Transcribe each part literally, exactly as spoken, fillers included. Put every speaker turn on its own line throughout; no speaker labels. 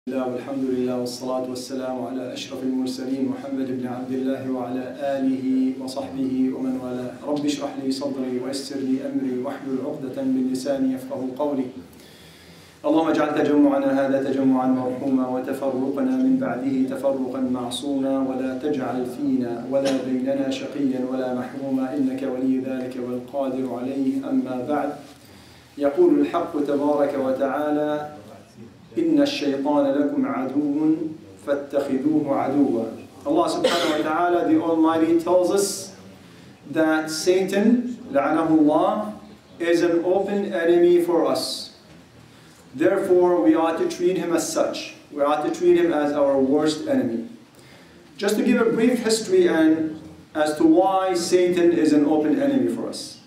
والحمد لله والصلاة والسلام على أشرف المرسلين محمد بن عبد الله وعلى آله وصحبه ومن والاه. رب اشرح لي صدري ويسر لي أمري واحلل عقدة من لساني يفقهوا قولي. اللهم اجعل تجمعنا هذا تجمعا مرحوما وتفرقنا من بعده تفرقا معصوما ولا تجعل فينا ولا بيننا شقيا ولا محروما إنك ولي ذلك والقادر عليه. أما بعد، يقول الحق تبارك وتعالى: إن الشيطان لكم عدو فاتخذوه عدوا. Allah subhanahu wa ta'ala, the Almighty, tells us that Satan, la'anahullah, is an open enemy for us. Therefore, we ought to treat him as such. We ought to treat him as our worst enemy. Just to give a brief history and as to why Satan is an open enemy for us,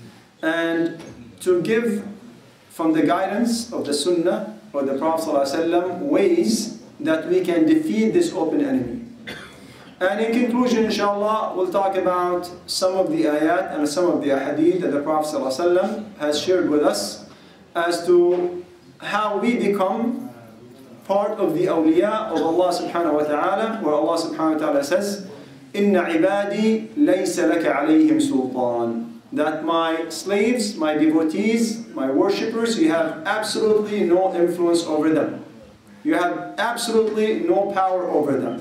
and to give from the guidance of the Sunnah or the Prophet ﷺ ways that we can defeat this open enemy. And in conclusion, inshallah, we'll talk about some of the ayat and some of the ahadith that the Prophet ﷺ has shared with us as to how we become part of the awliya of Allah subhanahu wa ta'ala, where Allah subhanahu wa ta'ala says, "Inna ibadi laysa laka alayhim sultan." That my slaves, my devotees, my worshippers, you have absolutely no influence over them. You have absolutely no power over them.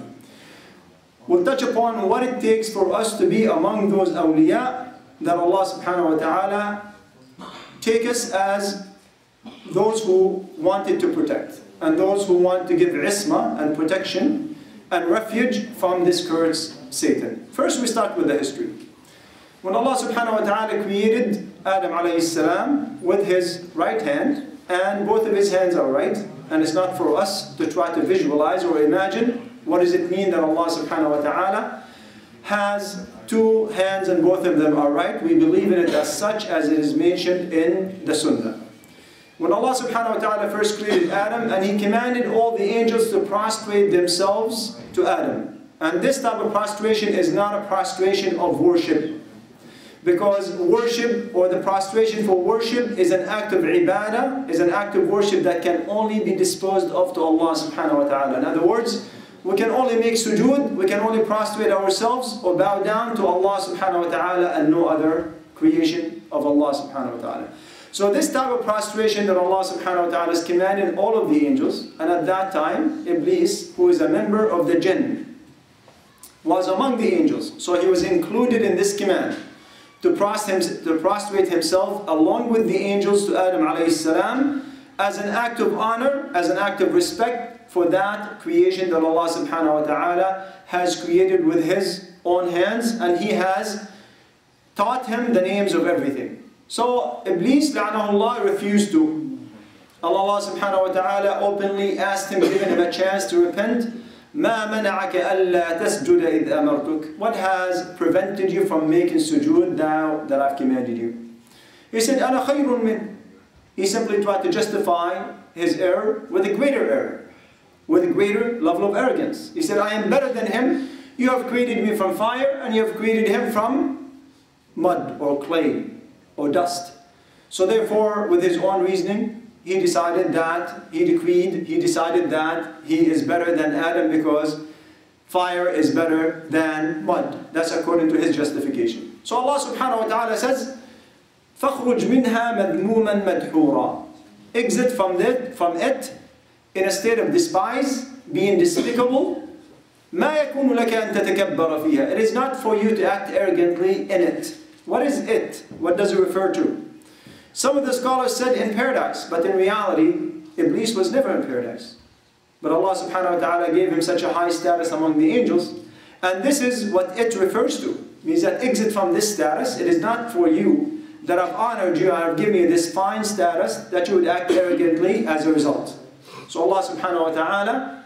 We'll touch upon what it takes for us to be among those awliya that Allah subhanahu wa ta'ala take us as those who wanted to protect, and those who want to give isma and protection and refuge from this cursed Satan. First, we start with the history. When Allah subhanahu wa ta'ala created Adam alayhi salam with his right hand, and both of his hands are right, and it's not for us to try to visualize or imagine what does it mean that Allah subhanahu wa ta'ala has two hands and both of them are right. We believe in it as such as it is mentioned in the Sunnah. When Allah subhanahu wa ta'ala first created Adam, and He commanded all the angels to prostrate themselves to Adam. And this type of prostration is not a prostration of worship, because worship, or the prostration for worship, is an act of ibadah, is an act of worship that can only be disposed of to Allah subhanahu wa ta'ala. In other words, we can only make sujood, we can only prostrate ourselves or bow down to Allah subhanahu wa ta'ala and no other creation of Allah subhanahu wa ta'ala. So this type of prostration that Allah subhanahu wa ta'ala has commanded all of the angels, and at that time, Iblis, who is a member of the jinn, was among the angels. So he was included in this command to prostrate himself along with the angels to Adam alayhi salam as an act of honor, as an act of respect for that creation that Allah subhanahu wa ta'ala has created with His own hands, and He has taught him the names of everything. So Iblis, la'anahullah, refused to. Allah subhanahu wa ta'ala openly asked him, giving him a chance to repent, مَا مَنَعَكَ أَلَّا تَسْجُدَ إِذْ أَمَرْتُكَ. What has prevented you from making sujood now that I've commanded you? He said, أَنَا خَيْرٌ مِنْ. He simply tried to justify his error with a greater error, with a greater level of arrogance. He said, I am better than him. You have created me from fire, and you have created him from mud or clay or dust. So therefore, with his own reasoning, he decided that, he decreed, he decided that he is better than Adam because fire is better than mud. That's according to his justification. So Allah subhanahu wa ta'ala says, فَخْرُجْ مِنْهَا مَذْمُومًا مَدْحُورًا. Exit from it, from it in a state of despise, being despicable. مَا يَكُونُ لَكَ أَن تَتَكَبَّرَ فِيهَا. It is not for you to act arrogantly in it. What is it? What does it refer to? Some of the scholars said in paradise, but in reality, Iblis was never in paradise. But Allah subhanahu wa ta'ala gave him such a high status among the angels, and this is what it refers to. It means that exit from this status. It is not for you that I've honored you, I have given you this fine status, that you would act arrogantly as a result. So Allah subhanahu wa ta'ala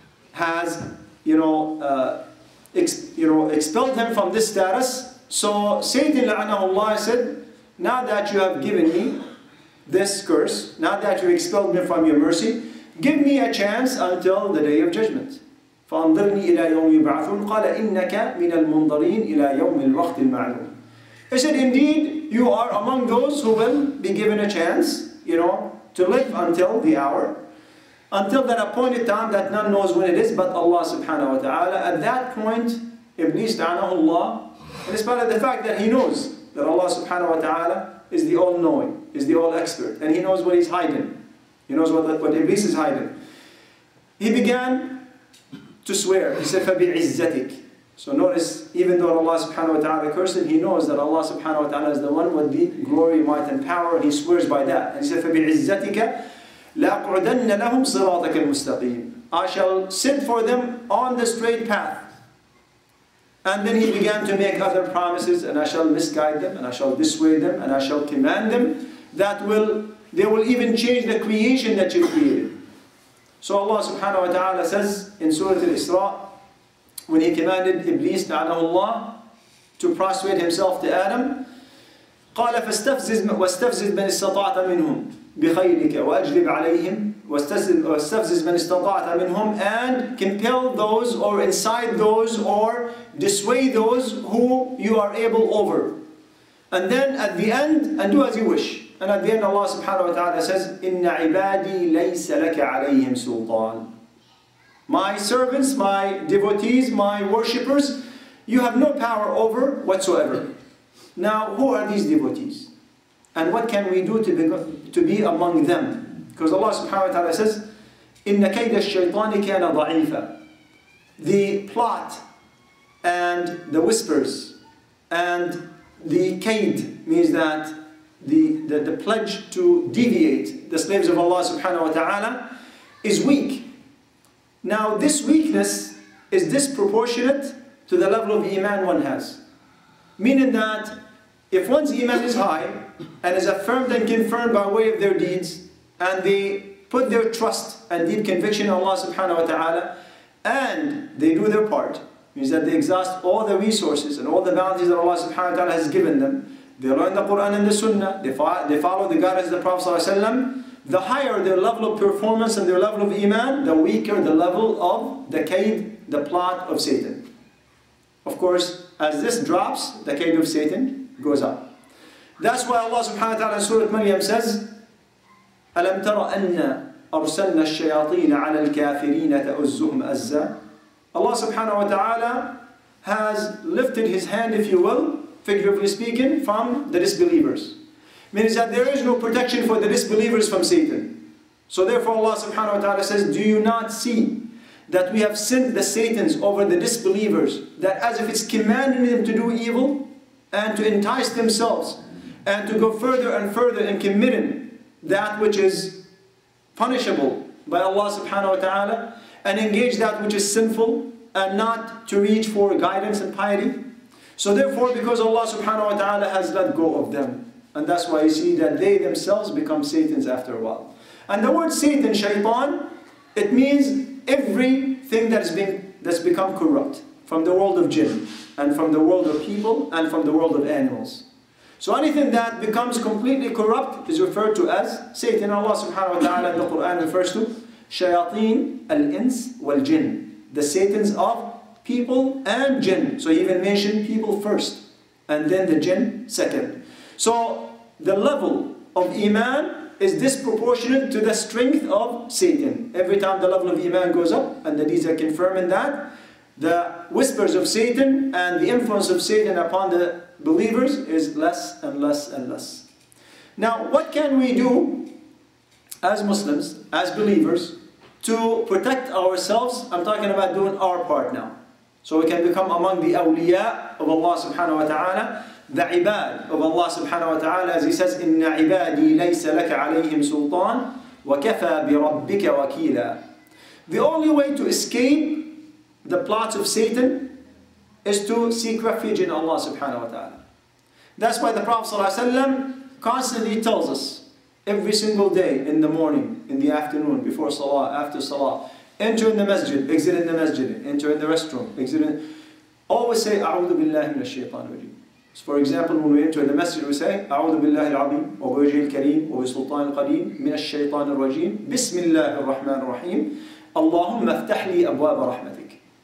has, you know, uh, ex you know, expelled him from this status. So Satan, la'anahullah, said, now that you have given me this curse, now that you expelled me from your mercy, give me a chance until the day of judgment. فَأَنظِرْنِي إِلَى يَوْمِ يُبْعَثُونَ قَالَ إِنَّكَ مِنَ الْمُنظَرِينَ إِلَى يَوْمِ الْوَقْتِ الْمَعْلُومِ. He said, indeed, you are among those who will be given a chance, you know, to live until the hour. until that appointed time that none knows when it is but Allah subhanahu wa ta'ala. At that point, Iblis la'anahullah, in spite of the fact that he knows that Allah subhanahu wa ta'ala is the all-knowing, is the all-expert, and he knows what he's hiding. He knows what, what Iblis is hiding. He began to swear. He said, فَبِعِزَّتِكَ. So notice, even though Allah subhanahu wa ta'ala cursed him, he knows that Allah subhanahu wa ta'ala is the one with the glory, might and power, and he swears by that. And he said, فَبِعِزَّتِكَ لَأَقْعُدَنَّ لَهُمْ صِرَاطَكَ الْمُسْتَقِيمِ. I shall sit for them on the straight path. And then he began to make other promises, and I shall misguide them, and I shall dissuade them, and I shall command them that will, they will even change the creation that you created. So Allah subhanahu wa ta'ala says in Surah Al-Isra, when he commanded Iblis la'anahullah to prostrate himself to Adam, قال فاستفزز واستفزز من استطعت منهم بخيلك وأجلب عليهم واستفزز من استطعت منهم, and compel those or incite those or dissuade those who you are able over. And then at the end, and do as you wish. And at the end Allah subhanahu wa ta'ala says, إِنَّ عِبَادِي لَيْسَ لَكَ عَلَيْهِمْ سُلْطَانٌ. My servants, my devotees, my worshippers, you have no power over whatsoever. Now, who are these devotees? And what can we do to be, to be among them? Because Allah subhanahu wa ta'ala says, إِنَّ كَيْدَ الشَّيْطَانِ كَانَ ضَعِيفًا. The plot and the whispers and the kaid means that the, the, the pledge to deviate the slaves of Allah subhanahu wa ta'ala is weak. Now this weakness is disproportionate to the level of iman one has. Meaning that if one's iman is high and is affirmed and confirmed by way of their deeds, and they put their trust and deep conviction in Allah subhanahu wa ta'ala, and they do their part, means that they exhaust all the resources and all the bounties that Allah subhanahu wa ta'ala has given them, they learn the Quran and the Sunnah, they follow, they follow the guidance of the Prophet sallallahu alaihi wasallam, the higher their level of performance and their level of iman, the weaker the level of the kaid, the plot of Satan. Of course, as this drops, the kaid of Satan goes up. That's why Allah subhanahu wa ta'ala in Surah Maryam says, أَلَمْ تَرَ أَنَّا أَرْسَلْنَا الشَّيَاطِينَ عَلَى الْكَافِرِينَ تَأُزُّهُمْ أَزًّا. Allah subhanahu wa ta'ala has lifted his hand, if you will, figuratively speaking, from the disbelievers. Means that there is no protection for the disbelievers from Satan. So therefore Allah subhanahu wa ta'ala says, do you not see that we have sent the Satans over the disbelievers, that as if it's commanding them to do evil and to entice themselves and to go further and further in committing that which is punishable by Allah subhanahu wa ta'ala, and engage that which is sinful and not to reach for guidance and piety. So therefore, because Allah subhanahu wa ta'ala has let go of them, and that's why you see that they themselves become Satans after a while. And the word Satan, shaitan, it means everything that's been that's become corrupt from the world of jinn and from the world of people and from the world of animals. So anything that becomes completely corrupt is referred to as Satan. Allah subhanahu wa ta'ala in the Quran refers to shayateen al-ins wal-jinn, the Satans of people and jinn. So he even mentioned people first and then the jinn second. So the level of iman is disproportionate to the strength of Satan. Every time the level of iman goes up and the deeds are confirming that, the whispers of Satan and the influence of Satan upon the believers is less and less and less. Now, what can we do as Muslims, as believers, to protect ourselves? I'm talking about doing our part now. So we can become among the awliya of Allah subhanahu wa ta'ala, the ibad of Allah subhanahu wa ta'ala, as he says, إِنَّ عِبَادِي لَيْسَ لَكَ عَلَيْهِمْ سُلْطَانٌ وَكَفَى بِرَبِّكَ وَكِيلًا. The only way to escape the plots of Satan is to seek refuge in Allah subhanahu wa ta'ala. That's why the Prophet sallallahu alaihi wasallam constantly tells us, every single day, in the morning, in the afternoon, before salah, after salah, enter in the masjid, exit in the masjid, enter in the restroom, exit in... Always say, أعوذ بالله من الشيطان الرجيم. So for example, when we enter in the masjid, we say, أعوذ بالله العظيم وبوجهه الكريم وبسلطان القديم من الشيطان الرجيم بسم الله الرحمن الرحيم اللهم افتح لي أبواب رحمتك.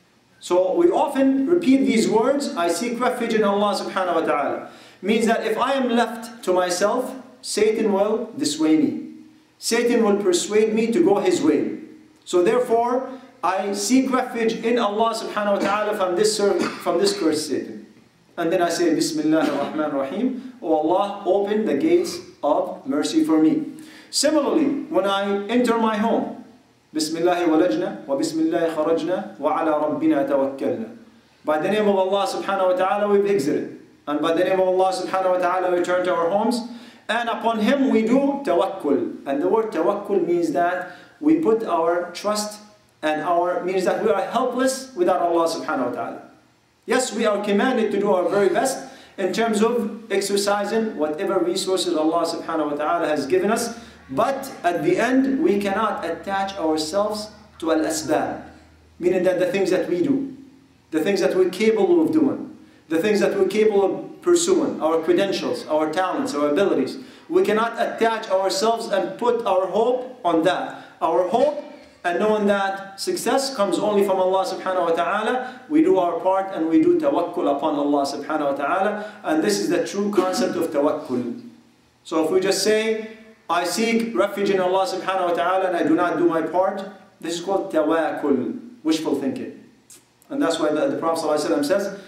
So we often repeat these words, I seek refuge in Allah subhanahu wa ta'ala. Means that if I am left to myself, Satan will dissuade me. Satan will persuade me to go his way. So therefore, I seek refuge in Allah subhanahu wa ta'ala from this, from this cursed Satan. And then I say, Bismillah ar-Rahman ar-Rahim, O Allah, open the gates of mercy for me. Similarly, when I enter my home, Bismillah walajna, wa Bismillah kharajna, wa ala rabbina tawakkalna. By the name of Allah subhanahu wa ta'ala we've exited. And by the name of Allah subhanahu wa ta'ala we return to our homes. And upon Him we do tawakkul. And the word tawakkul means that we put our trust and our, means that we are helpless without Allah subhanahu wa ta'ala. Yes, we are commanded to do our very best in terms of exercising whatever resources Allah subhanahu wa ta'ala has given us. But at the end, we cannot attach ourselves to al-asbab. Meaning that the things that we do, the things that we're capable of doing, the things that we're capable of pursuing, our credentials, our talents, our abilities. We cannot attach ourselves and put our hope on that. Our hope and knowing that success comes only from Allah subhanahu wa ta'ala, we do our part and we do tawakkul upon Allah subhanahu wa ta'ala. And this is the true concept of tawakkul. So if we just say, I seek refuge in Allah subhanahu wa ta'ala and I do not do my part, this is called tawakkul, wishful thinking. And that's why the, the Prophet ﷺ says,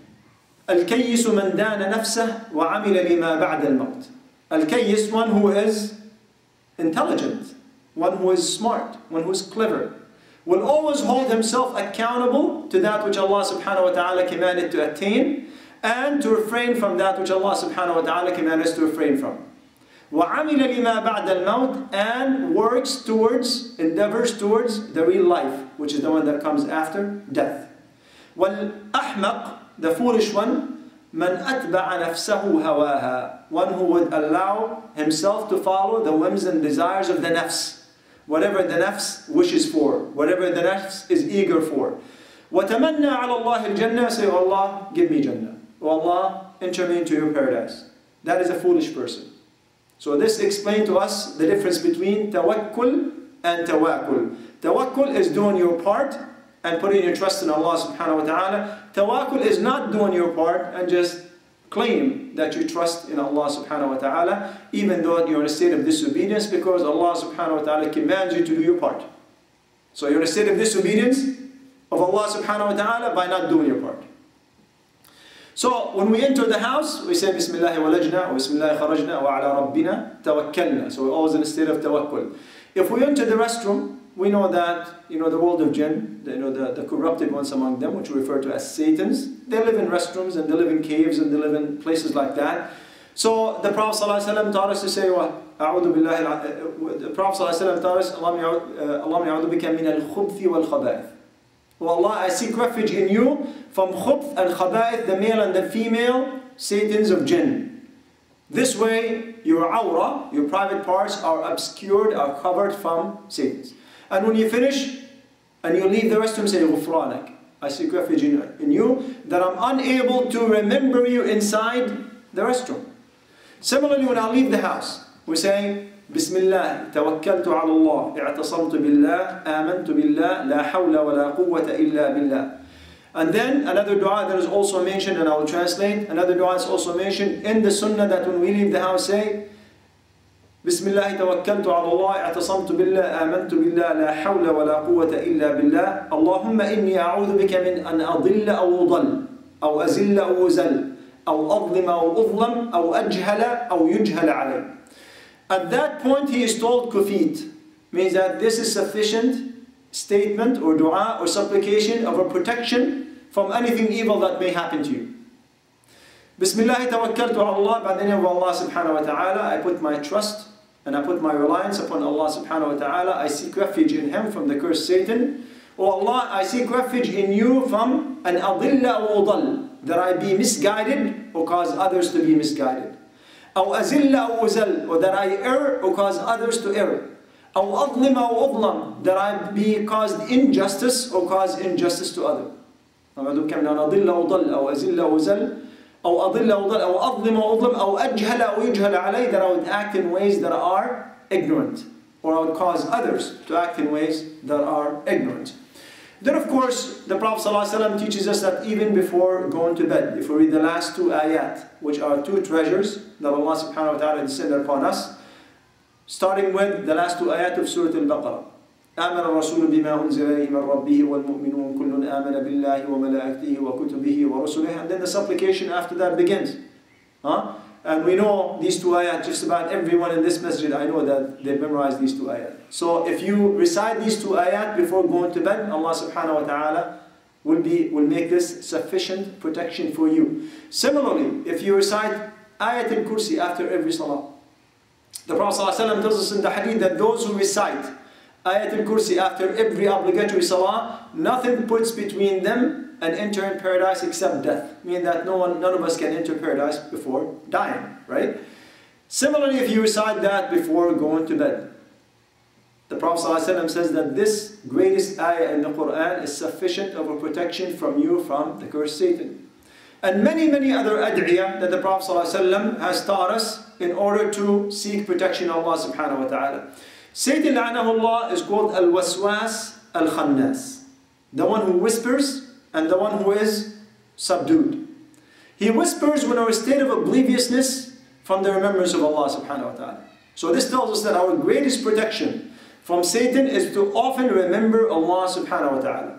Al-kayyis man dana nafsah wa amila lima ba'da al-maut. Al-kayyis, one who is intelligent, one who is smart, one who is clever, will always hold himself accountable to that which Allah subhanahu wa ta'ala commanded to attain and to refrain from that which Allah subhanahu wa ta'ala commanded us to refrain from. وَعَمِلَ لِمَا بَعْدَ الْمَوْتِ, and works towards, endeavors towards the real life, which is the one that comes after death. وَالْأَحْمَقِ, the foolish one, مَنْ أَتْبَعَ نَفْسَهُ هَوَاهَا, one who would allow himself to follow the whims and desires of the nafs. Whatever the nafs wishes for, whatever the nafs is eager for. وَتَمَنَّى عَلَى اللَّهِ الْجَنَّةِ, say, oh Allah, give me Jannah. Oh Allah, enter me into your paradise. That is a foolish person. So this explained to us the difference between tawakkul and tawakkul. Tawakkul is doing your part and putting your trust in Allah subhanahu wa ta'ala. Tawakkul is not doing your part and just claim that you trust in Allah subhanahu wa ta'ala, even though you're in a state of disobedience, because Allah subhanahu wa ta'ala commands you to do your part. So you're in a state of disobedience of Allah subhanahu wa ta'ala by not doing your part. So when we enter the house, we say Bismillah walajna, wa Bismillah kharajna, wa ala rabbina tawakkalna. So we're always in a state of tawakkul. If we enter the restroom, we know that, you know, the world of jinn, you know, the, the corrupted ones among them, which we refer to as saitans, they live in restrooms and they live in caves and they live in places like that. So the Prophet ﷺ taught us to say, what? أعوذ بالله, the Prophet ﷺ taught us, اللهم يعوذ بك من الخبث والخبائث. Oh Allah, I seek refuge in you from khubth and khaba'ith, the male and the female satans of jinn. This way, your awra, your private parts, are obscured, are covered from satans. And when you finish, and you leave the restroom, say, غفرانك, I seek refuge in, in you, that I'm unable to remember you inside the restroom. Similarly, when I leave the house, we say, Bismillah, tawakkaltu ala Allah, i'tasamtu billah, amantu billah, la hawla wa la quwwata illa billah. And then another dua that is also mentioned, and I will translate, another dua is also mentioned in the sunnah, that when we leave the house, say, Bismillah, tawakkaltu ala Allah, i'tasamtu billah, amantu billah, la hawla wa la quwwata illa billah. Allahumma inni a'udhu bika min an adilla aw udall, aw azilla aw uzal, aw adlima aw udlam, aw ajhala aw yujhala alayh. At that point, he is told kufit, means that this is sufficient statement or dua or supplication of a protection from anything evil that may happen to you. Bismillah tawakkaltu ala Allah, by the name of Allah subhanahu wa ta'ala, I put my trust and I put my reliance upon Allah subhanahu wa ta'ala. I seek refuge in Him from the cursed Satan. O Allah, I seek refuge in you from an adilla aw udall, that I be misguided or cause others to be misguided. أو أزل أو أزل, or that I err or cause others to err. أو أظلم أو أظلم, that I be caused injustice or cause injustice to others. أعوذ بك من أن أضل أو أضل أو أزل أو أزل أو أضل أو أضل أو أظلم أو أظلم أو أجهل أو يجهل علي, that I would act in ways that are ignorant, or I would cause others to act in ways that are ignorant. Then of course, the Prophet ﷺ teaches us that even before going to bed, if we read the last two ayat, which are two treasures that Allah subhanahu wa ta'ala descended upon us, starting with the last two ayat of Surah Al-Baqarah. آمن الرسول بما أنزل إليه من ربه والمؤمنون كل آمن بالله وملائكته وكتبه ورسله. And then the supplication after that begins. Huh? And we know these two ayat, just about everyone in this masjid, I know that they memorized these two ayat. So if you recite these two ayat before going to bed, Allah subhanahu wa ta'ala will, be, will make this sufficient protection for you. Similarly, if you recite ayat al-kursi after every salah, the Prophet ﷺ tells us in the hadith that those who recite ayat al-kursi after every obligatory salah, nothing puts between them and entering paradise except death. Meaning that no one, none of us can enter paradise before dying, right? Similarly, if you recite that before going to bed, the Prophet ﷺ says that this greatest ayah in the Quran is sufficient of a protection from you from the cursed Satan. And many, many other ad'iyah that the Prophet ﷺ has taught us in order to seek protection of Allah subhanahu wa ta'ala. Satan, la'anahullah, is called al-waswas al-khannas, the one who whispers and the one who is subdued. He whispers when our state of obliviousness from the remembrance of Allah subhanahu wa ta'ala. So this tells us that our greatest protection from Satan is to often remember Allah subhanahu wa ta'ala.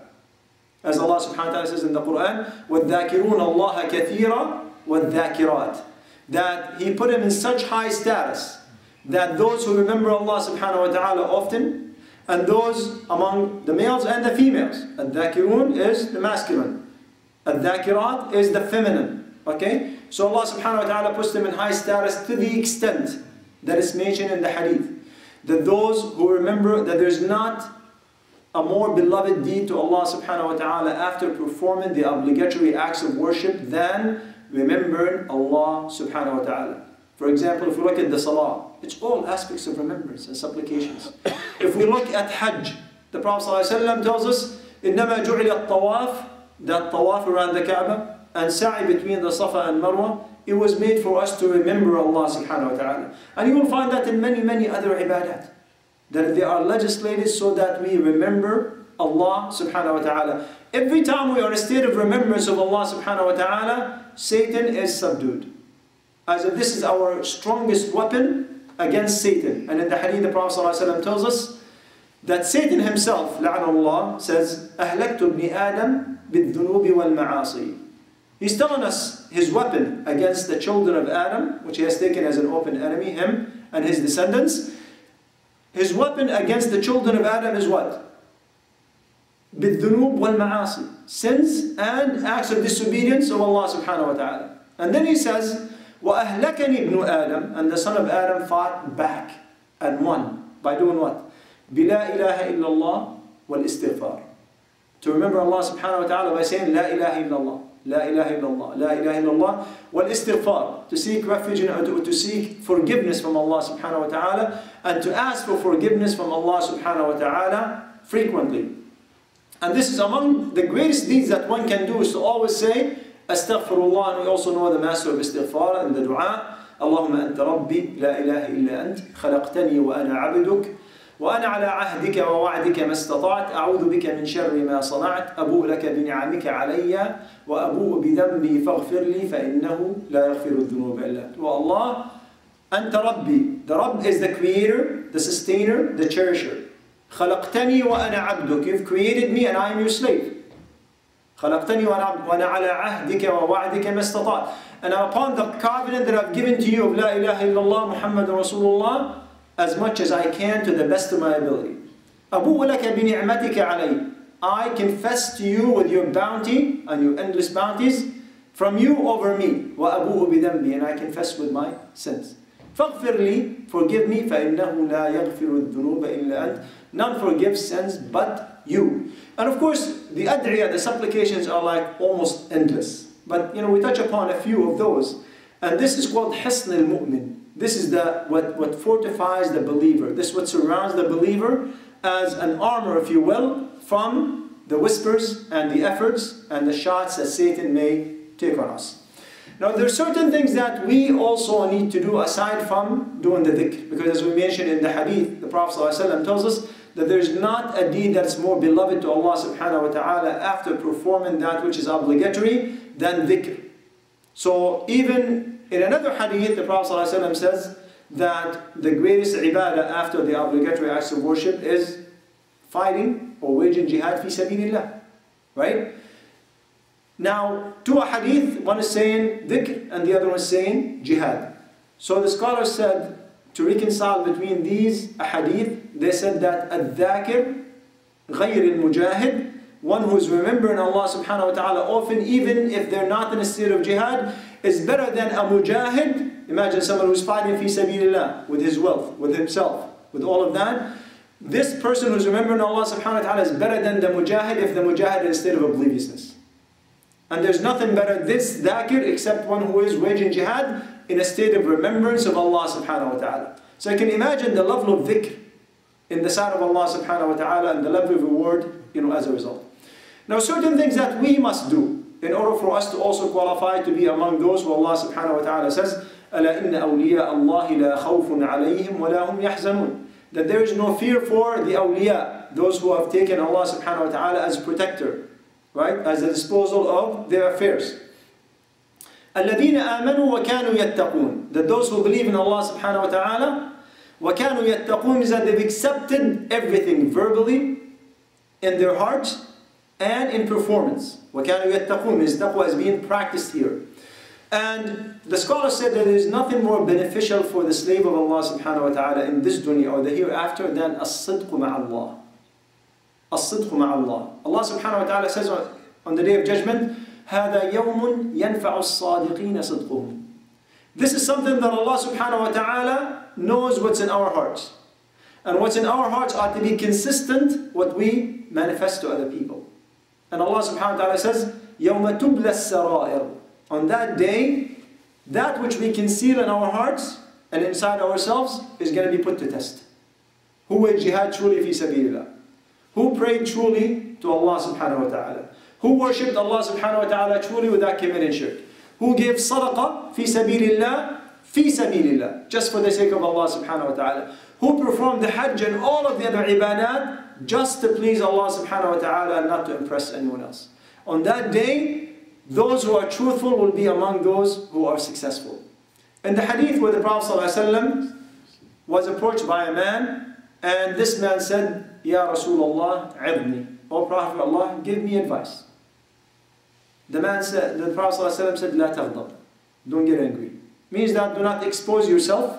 As Allah subhanahu wa ta'ala says in the Quran, وَالذَّاكِرُونَ اللَّهَ كَثِيرًا وَالذَّاكِرَاتِ, that He put him in such high status that those who remember Allah subhanahu wa ta'ala often, and those among the males and the females. Al-Dhakirun is the masculine. Al-Dhakirat is the feminine. Okay? So Allah subhanahu wa ta'ala puts them in high status to the extent that is mentioned in the hadith. That those who remember that there's not a more beloved deed to Allah subhanahu wa ta'ala after performing the obligatory acts of worship than remembering Allah subhanahu wa ta'ala. For example, if we look at the salah, it's all aspects of remembrance and supplications. If we look at Hajj, the Prophet ﷺ tells us, إِنَّمَا جُعِلَ الطَّوَافِ, that tawaf around the Kaaba, and sa'i between the Safa and Marwa, it was made for us to remember Allah subhanahu wa ta'ala. And you will find that in many, many other ibadat, that they are legislated so that we remember Allah subhanahu wa ta'ala. Every time we are in a state of remembrance of Allah subhanahu wa ta'ala, Satan is subdued. As if this is our strongest weapon against Satan. And in the hadith, the Prophet ﷺ tells us that Satan himself, la'anallah, says, أَهْلَكْتُ ابْنِ آدَمْ بِالذُّنُوبِ وَالْمَعَاصِي. He's telling us his weapon against the children of Adam, which he has taken as an open enemy, him and his descendants. His weapon against the children of Adam is what? بِالذُّنُوبِ وَالْمَعَاصِي. Sins and acts of disobedience of Allah subhanahu wa ta'ala. And then he says, وَأَهْلَكَنِي ابْنُ آدَمْ, and the son of Adam fought back and won. By doing what? بِلَا إِلَهَ إِلَّا اللَّهِ وَالْإِسْتِغْفَارِ. To remember Allah subhanahu wa ta'ala by saying La ilaha illallah, La ilaha illallah, La ilaha illallah, wal-istighfar, to seek refuge and to, to seek forgiveness from Allah subhanahu wa ta'ala, and to ask for forgiveness from Allah subhanahu wa ta'ala frequently. And this is among the greatest deeds that one can do, is to always say Astaghfirullah. And we also know the master of istighfar and the dua, Allahumma anta rabbi, la ilaha illa ant, khalaqtani wa ana abduk, wa ana ala ahdika wa wa'dika ma istata'at, a'udhu bika min sharri ma sana'at, abu'u laka bi ni'amika alayya, wa abu'u bi dhanbi faghfir li, fa innahu la yaghfiru dhunuba illa ant. Wa Allah, anta rabbi. The Rabb is the creator, the sustainer, the cherisher. Khalaqtani wa ana abduk. You've created me and I am your slave. خلقتني وأنا على عهدك ووعدك ما استطعت. And upon the covenant that I've given to you of La ilaha illallah Muhammad Rasulullah, as much as I can to the best of my ability. أبوء لك بنعمتك علي. I confess to you with your bounty and your endless bounties from you over me. وأبوء بذنبي, and I confess with my sins. فاغفر لي, forgive me, فإنه لا يغفر الذنوب إلا أنت. None forgives sins but you. And of course, the ad'iyah, the supplications are like almost endless. But you know, we touch upon a few of those. And this is called hisn al-mu'min. This is the, what, what fortifies the believer. This is what surrounds the believer as an armor, if you will, from the whispers and the efforts and the shots that Satan may take on us. Now, there are certain things that we also need to do aside from doing the dhikr. Because as we mentioned in the hadith, the Prophet ﷺ tells us that there is not a deed that's more beloved to Allah subhanahu wa ta'ala after performing that which is obligatory than dhikr. So even in another hadith, the Prophet ﷺ says that the greatest ibadah after the obligatory acts of worship is fighting or waging jihad fi sabilillah. Right? Now, two hadith, one is saying dhikr and the other one is saying jihad. So the scholars said, to reconcile between these hadith, they said that al-dhakir غير المجاهد, one who is remembering Allah subhanahu wa ta'ala often, even if they're not in a state of jihad, is better than a mujahid. Imagine someone who's fighting fi sabilillah with his wealth, with himself, with all of that. This person who's remembering Allah subhanahu wa ta'ala is better than the mujahid if the mujahid is in a state of obliviousness. And there's nothing better this dhakir except one who is waging jihad in a state of remembrance of Allah subhanahu wa ta'ala. So I can imagine the level of dhikr in the sight of Allah subhanahu wa ta'ala and the level of reward, you know, as a result. Now certain things that we must do in order for us to also qualify to be among those who Allah subhanahu wa ta'ala says, أَلَا إِنَّ أَوْلِيَاءَ اللَّهِ لَا خَوْفٌ عَلَيْهِمْ وَلَا هُمْ يَحْزَنُونَ. That there is no fear for the awliya, those who have taken Allah subhanahu wa ta'ala as protector, right, as a disposal of their affairs. الَّذِينَ آمَنُوا وَكَانُوا يَتَّقُونَ. That those who believe in Allah subhanahu wa ta'ala, وَكَانُوا يَتَّقُونَ, means that they've accepted everything verbally in their hearts and in performance. وَكَانُوا يَتَّقُونَ means taqwa is being practiced here. And the scholars said that there is nothing more beneficial for the slave of Allah subhanahu wa ta'ala in this dunya or the hereafter than as-sidq ma'allah. As-sidq ma'allah. Allah subhanahu wa ta'ala says on, on the day of judgment, هَذَا يَوْمٌ يَنْفَعُ الصَّادِقِينَ صِدْقُهُمْ. This is something that Allah subhanahu wa ta'ala knows what's in our hearts. And what's in our hearts ought to be consistent what we manifest to other people. And Allah subhanahu wa ta'ala says, يَوْمَ تُبْلَ السَّرَائِرُ. On that day, that which we conceal in our hearts and inside ourselves is going to be put to test. Who waged jihad truly fi sabilillah? Who prayed truly to Allah subhanahu wa ta'ala? Who worshipped Allah subhanahu wa ta'ala truly without committing shirk? Who gave sadaqah fi sabilillah, fi sabilillah, just for the sake of Allah subhanahu wa ta'ala? Who performed the hajj and all of the other ibadat just to please Allah subhanahu wa ta'ala and not to impress anyone else? On that day, those who are truthful will be among those who are successful. In the hadith where the Prophet ﷺ was approached by a man, and this man said, Ya Rasulullah, عِذْنِي. O Prophet of Allah, give me advice. The man said, the Prophet ﷺ said, La taghdab. Don't get angry. Means that do not expose yourself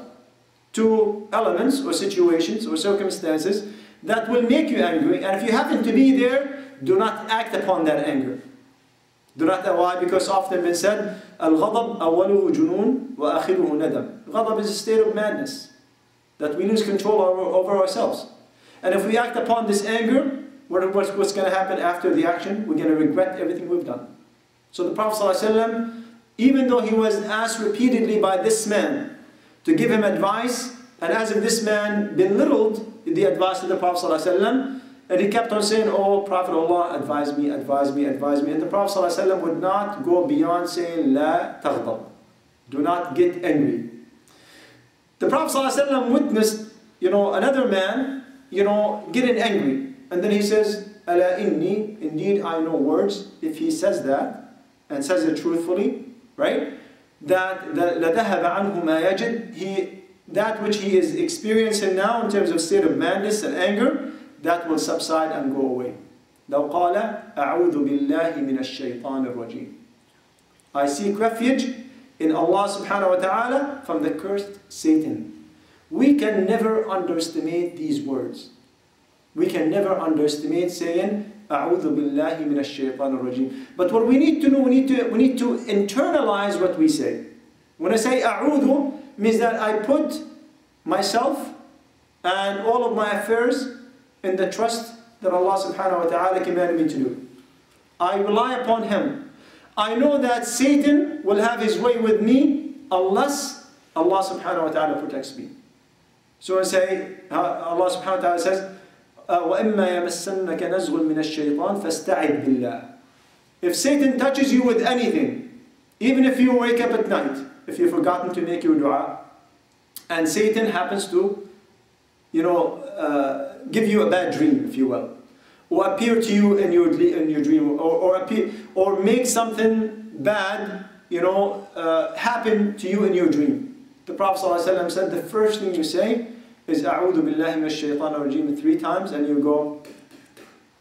to elements or situations or circumstances that will make you angry. And if you happen to be there, do not act upon that anger. Do not know why? Because often been said, Al-ghadab awwaluhu junun wa akhiruhu nadam. Ghadab is a state of madness, that we lose control over, over ourselves. And if we act upon this anger, what, what's, what's going to happen after the action? We're going to regret everything we've done. So the Prophet ﷺ, even though he was asked repeatedly by this man to give him advice, and as if this man belittled the advice of the Prophet ﷺ, and he kept on saying, oh, Prophet of Allah, advise me, advise me, advise me. And the Prophet ﷺ would not go beyond saying, La taghdab. Do not get angry. The Prophet ﷺ witnessed, you know, another man, you know, getting angry. And then he says, Ala inni, indeed I know words. If he says that, and says it truthfully, right? That لَذَهَبَ عَنْهُ مَا يَجِدْ. He, that which he is experiencing now in terms of state of madness and anger, that will subside and go away. لو قال أعوذ بالله من الشيطان الرجيم. I seek refuge in Allah subhanahu wa ta'ala from the cursed Satan. We can never underestimate these words. We can never underestimate saying أعوذ بالله من الشيطان الرجيم. But what we need to know, we need to, we need to internalize what we say. When I say أعوذ, means that I put myself and all of my affairs in the trust that Allah subhanahu wa ta'ala commanded me to do. I rely upon Him. I know that Satan will have his way with me unless Allah subhanahu wa ta'ala protects me. So I say, Allah subhanahu wa ta'ala says, وَإِمَّا يَمَسَّنَّكَ نَزْغٌ مِنَ الشَّيْطَانِ فَاسْتَعِذْ بِاللَّهِ. If Satan touches you with anything, even if you wake up at night, if you've forgotten to make your dua, and Satan happens to, you know, uh, give you a bad dream, if you will, or appear to you in your in your dream, or or appear or make something bad, you know, uh, happen to you in your dream. The Prophet ﷺ said the first thing you say is "A'udhu billahi minash shaitanir rajim" three times, and you go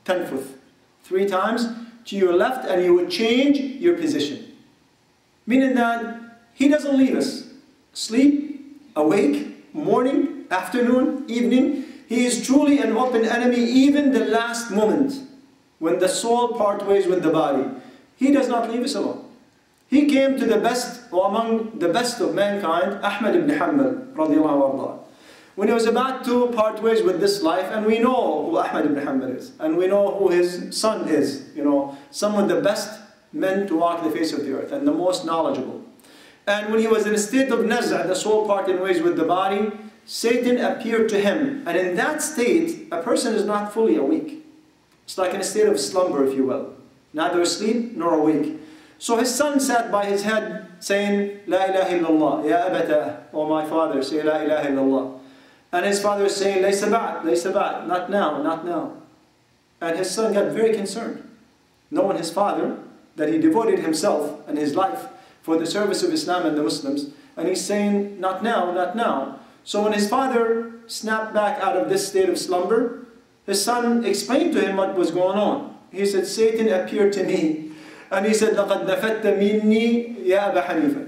tanfuth, three times to your left, and you would change your position. Meaning that he doesn't leave us. Sleep, awake, morning, afternoon, evening. He is truly an open enemy, even the last moment when the soul part ways with the body. He does not leave us alone. He came to the best, or among the best of mankind, Ahmad ibn Hanbal, radiallahu anhu, when he was about to part ways with this life, and we know who Ahmad ibn Hanbal is, and we know who his son is, you know, some of the best men to walk the face of the earth, and the most knowledgeable. And when he was in a state of naz'a, the soul parting ways with the body, Satan appeared to him. And in that state, a person is not fully awake. It's like in a state of slumber, if you will. Neither asleep nor awake. So his son sat by his head saying, La ilaha illallah, ya abata, oh my father, say La ilaha illallah. And his father is saying, Laysa ba'd, laysa ba'd, not now, not now. And his son got very concerned, knowing his father, that he devoted himself and his life for the service of Islam and the Muslims. And he's saying, not now, not now. So when his father snapped back out of this state of slumber, his son explained to him what was going on. He said, Satan appeared to me. And he said, لَقَدْ نَفَدْتَ مِنِّي يَا أَبَا حَنِيفَةَ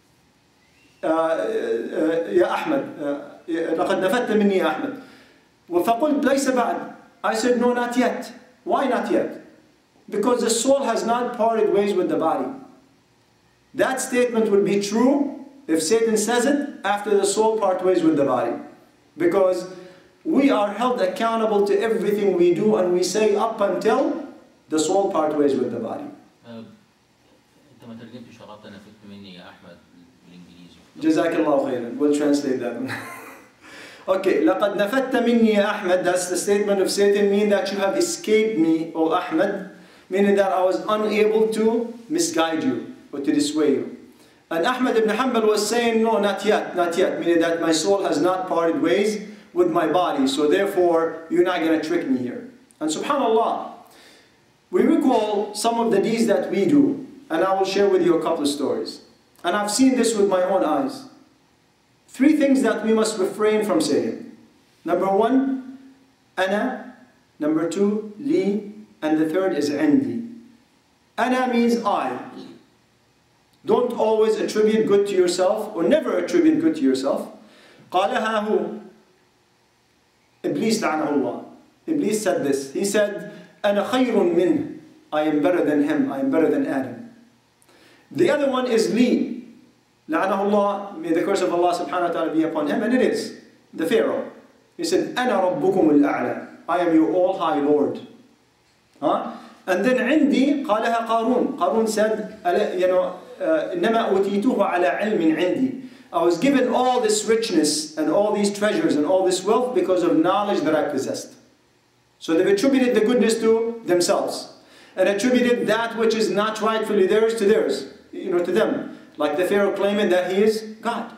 يَا أحمد لَقَدْ نَفَدْتَ مِنِّي يَا أحمد فَقُلْتْ لَيْسَ بَعْدْ. I said, no, not yet. Why not yet? Because the soul has not parted ways with the body. That statement would be true if Satan says it after the soul part ways with the body. Because we are held accountable to everything we do and we say up until the soul part ways with the body. Jazakallahu khairan. We'll translate that one. Okay, لَقَدْ نَفَدْتَ مِنِّي يَا أَحْمَدْ. That's the statement of Satan, meaning that you have escaped me, O Ahmad. Meaning that I was unable to misguide you or to dissuade you. And Ahmad ibn Hanbal was saying, no, not yet, not yet. Meaning that my soul has not parted ways with my body. So therefore, you're not going to trick me here. And subhanAllah, we recall some of the deeds that we do. And I will share with you a couple of stories. And I've seen this with my own eyes. Three things that we must refrain from saying. Number one, ana. Number two, li. And the third is indi. Ana means I. Don't always attribute good to yourself, or never attribute good to yourself. قالها هو. Iblis لعنه الله. Iblis said this. He said, أنا خير منه. I am better than him. I am better than Adam. The other one is li. لعنه الله. May the curse of Allah subhanahu wa ta'ala be upon him. And it is. The Pharaoh. He said, أنا ربكم الأعلى. I am your all-high Lord. Huh? And then عندي قالها قارون. Qarun said, you know, إنما أوتيته على علم عندي. I was given all this richness and all these treasures and all this wealth because of knowledge that I possessed. So they've attributed the goodness to themselves and attributed that which is not rightfully theirs to theirs, you know, to them. Like the Pharaoh claiming that he is God.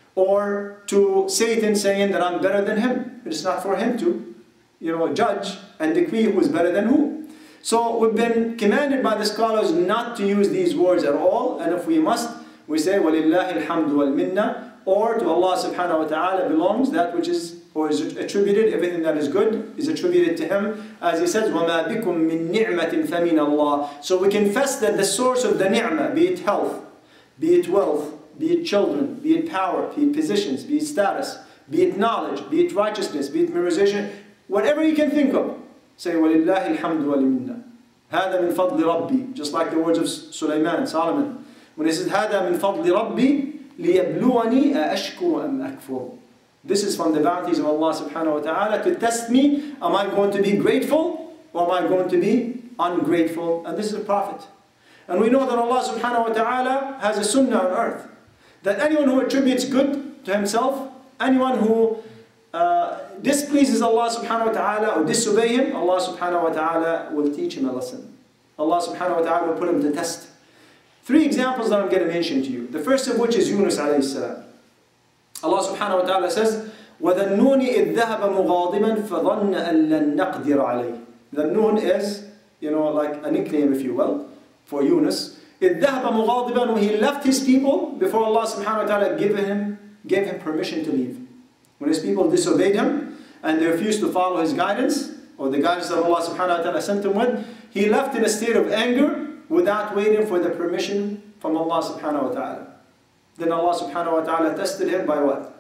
Or to Satan saying that I'm better than him. It's not for him to, you know, judge and decree who is better than who. So we've been commanded by the scholars not to use these words at all, and if we must, we say وَلِلَّهِ الْحَمْدُ وَالْمِنَّةِ, or to Allah subhanahu wa ta'ala belongs that which is, or is attributed, everything that is good is attributed to Him, as He says, وَمَا بِكُم مِّن نِعْمَةٍ فَمِنَ اللَّهِ. So we confess that the source of the ni'mah, be it health, be it wealth, be it children, be it power, be it positions, be it status, be it knowledge, be it righteousness, be it memorization, whatever you can think of, say وَلِلَّهِ الْحَمْدُ وَالْمِنَّةِ. هَذَا مِنْ فَضْلِ رَبِّي. Just like the words of Sulaiman, Solomon. When he says, هَذَا مِنْ فَضْلِ رَبِّي لِيَبْلُوَنِي أَأَشْكُرُ أَمْ أَكْفُرُ. This is from the bounties of Allah subhanahu wa ta'ala to test me. Am I going to be grateful or am I going to be ungrateful? And this is a prophet. And we know that Allah subhanahu wa ta'ala has a sunnah on earth. That anyone who attributes good to himself, anyone who uh, displeases Allah subhanahu wa ta'ala or disobey Him, Allah subhanahu wa ta'ala will teach him a lesson. Allah subhanahu wa ta'ala will put him to test. Three examples that I'm going to mention to you. The first of which is Yunus alayhi salam. Allah subhanahu wa ta'ala says, وَذَنُّونِ إِذْ ذَهَبَ مُغَاضِبًا فَظَنَّ أَن لَّن نَّقْدِرَ عَلَيْهِ. The Nun is, you know, like a nickname, if you will, for Yunus. إِذْ ذَهَبَ مُغَاضِبًا. When he left his people, before Allah subhanahu wa ta'ala gave him, gave him permission to leave. When his people disobeyed him, and they refused to follow his guidance, or the guidance that Allah subhanahu wa ta'ala sent him with, he left in a state of anger without waiting for the permission from Allah subhanahu wa ta'ala. Then Allah subhanahu wa ta'ala tested him by what?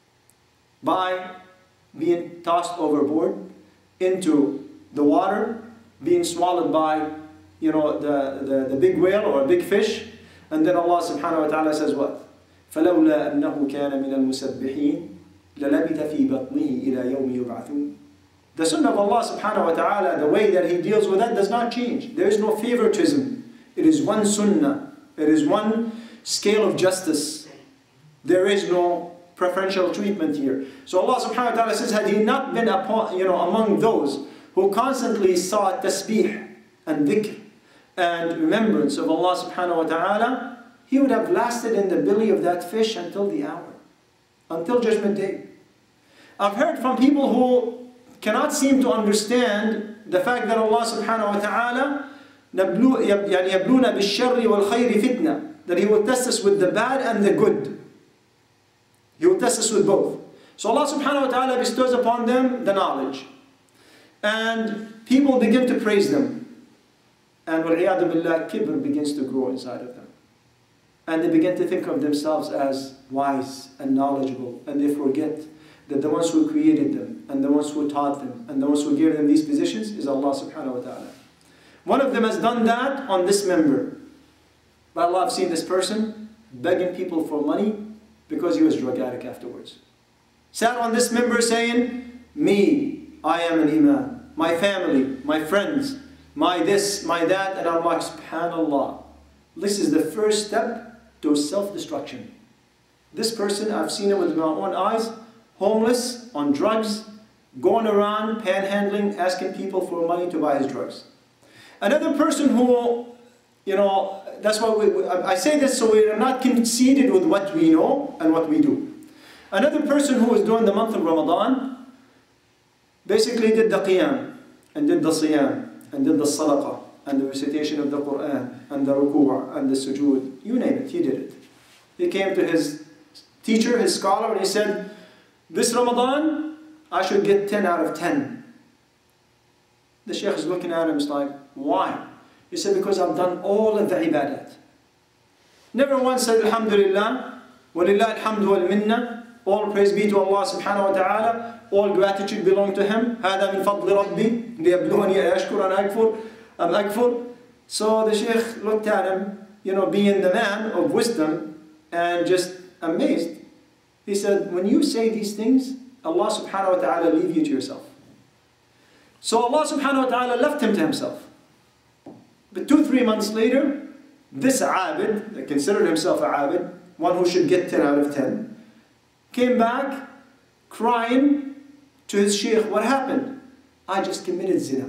By being tossed overboard into the water, being swallowed by, you know, the, the, the big whale or a big fish. And then Allah subhanahu wa ta'ala says what? فَلَوْلَا أَنَّهُ كَانَ مِنَ الْمُسَبِّحِينَ لَلَبِثَ فِي بَطْنِهِ إِلَى يَوْمِ يُبْعَثُونَ. The sunnah of Allah subhanahu wa ta'ala, the way that He deals with that does not change. There is no favoritism. It is one sunnah. It is one scale of justice. There is no preferential treatment here. So Allah subhanahu wa ta'ala says, had He not been upon, you know, among those who constantly sought tasbih and dhikr and remembrance of Allah subhanahu wa ta'ala, He would have lasted in the belly of that fish until the hour, until Judgment Day. I've heard from people who cannot seem to understand the fact that Allah subhanahu wa ta'ala يَبْلُونَ بِالشَّرِّ وَالْخَيْرِ فِتْنَةً, that He will test us with the bad and the good. He will test us with both. So Allah subhanahu wa ta'ala bestows upon them the knowledge. And people begin to praise them. And وَالْعِيَاذُ بِاللَّهِ, kibr begins to grow inside of them. And they begin to think of themselves as wise and knowledgeable. And they forget that the ones who created them, and the ones who taught them, and the ones who gave them these positions is Allah subhanahu wa ta'ala. One of them has done that on this member. By Allah, I've seen this person begging people for money because he was drug addict afterwards. Sat on this member saying, me, I am an imam, my family, my friends, my this, my that, and I'm like, subhanallah. This is the first step to self-destruction. This person, I've seen it with my own eyes, homeless, on drugs, going around panhandling, asking people for money to buy his drugs. Another person who, you know, that's why we, I say this so we are not conceited with what we know and what we do. Another person who was during the month of Ramadan basically did the qiyam, and did the siyam, and did the sadaqah, and the recitation of the Quran, and the ruku' and the sujood, you name it, he did it. He came to his teacher, his scholar, and he said, this Ramadan, I should get ten out of ten. The Shaykh is looking at him, he's like, why? He said, because I've done all of the ibadat. Never once said, alhamdulillah, walillah alhamdu wal minna, all praise be to Allah subhanahu wa ta'ala, all gratitude belong to Him. هذا من فضل ربي ليبلوني أشكر أم أكفر أم أكفر. So the Shaykh looked at him, you know, being the man of wisdom, and just amazed. He said, when you say these things, Allah subhanahu wa ta'ala leave you to yourself. So Allah subhanahu wa ta'ala left him to himself. But two, three months later, this abid, that considered himself a abid, one who should get ten out of ten, came back crying to his shaykh, what happened? I just committed zina.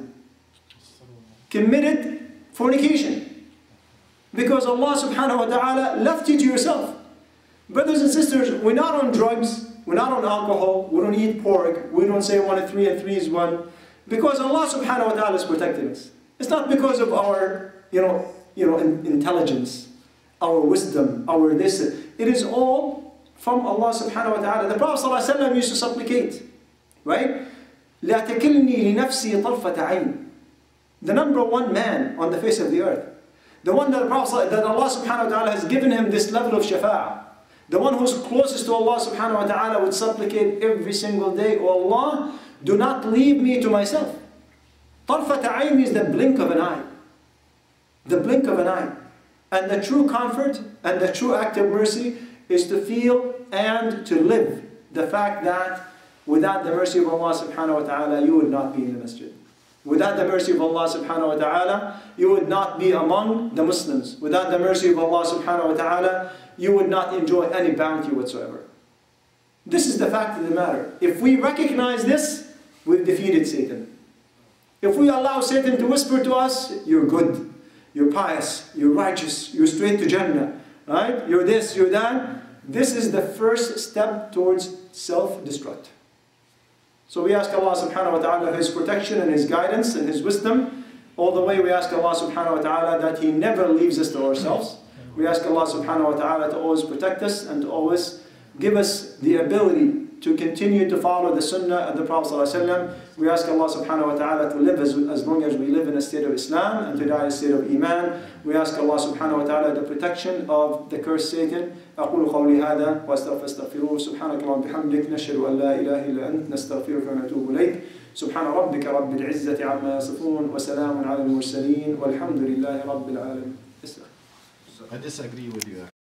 Committed fornication. Because Allah subhanahu wa ta'ala left you to yourself. Brothers and sisters, we're not on drugs, we're not on alcohol, we don't eat pork, we don't say one and three and three is one. Because Allah subhanahu wa ta'ala is protecting us. It's not because of our, you know, you know, intelligence, our wisdom, our this. It is all from Allah subhanahu wa ta'ala. The Prophet sallallahu alaihi wasallam used to supplicate, right? لا تكلني لنفسي طرفة عين. The number one man on the face of the earth. The one that, the Prophet, that Allah subhanahu wa ta'ala has given him this level of shafa'ah. The one who's closest to Allah subhanahu wa ta'ala would supplicate every single day, oh Allah, do not leave me to myself. طرفة عين means the blink of an eye. The blink of an eye. And the true comfort and the true act of mercy is to feel and to live the fact that without the mercy of Allah subhanahu wa ta'ala, you would not be in the masjid. Without the mercy of Allah subhanahu wa ta'ala, you would not be among the Muslims. Without the mercy of Allah subhanahu wa ta'ala, you would not enjoy any bounty whatsoever. This is the fact of the matter. If we recognize this, we've defeated Satan. If we allow Satan to whisper to us, you're good, you're pious, you're righteous, you're straight to Jannah, right? You're this, you're that. This is the first step towards self-destruct. So we ask Allah subhanahu wa ta'ala His protection and His guidance and His wisdom. All the way we ask Allah subhanahu wa ta'ala that He never leaves us to ourselves. We ask Allah subhanahu wa ta'ala to always protect us and to always give us the ability to continue to follow the sunnah of the Prophet ﷺ. We ask Allah subhanahu wa ta'ala to live as, as long as we live in a state of Islam and to die in a state of Iman. We ask Allah subhanahu wa ta'ala the protection of the cursed Satan. أقول قولي هذا وأستغفروه سبحانك اللهم وبحمدك نشهد أن لا إله إلا أنت نستغفرك ونتوب إليك سبحان ربك رب العزة عما يصفون وسلام على المرسلين والحمد لله رب العالمين.
I disagree with you.